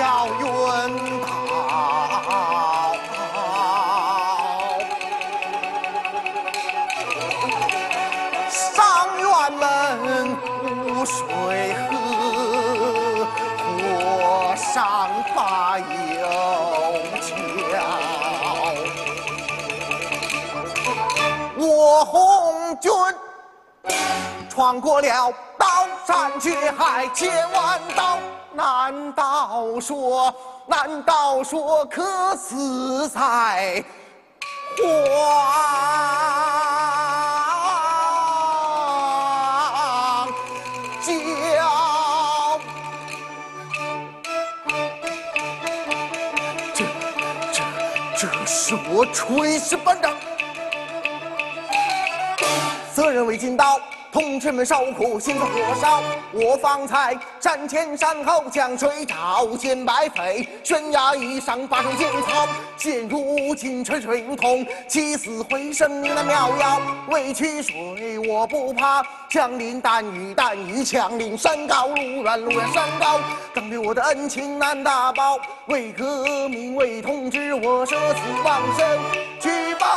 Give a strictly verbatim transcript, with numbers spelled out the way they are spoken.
了冤道。上元门无水河，火上把油桥。我红军闯过了刀山绝海千万道，难道说，难道说可死在黄江？这这这是我炊事班长，责任未尽到。同志们受苦，心似火烧。我方才山前山后江水潮，见白匪悬崖以上把手惊草。现如今春水如同起死回生命的妙药。为取水我不怕，枪林弹雨弹雨枪林，山高路远路远山高。刚对我的恩情难打包，为革命为同志我舍死忘生去报。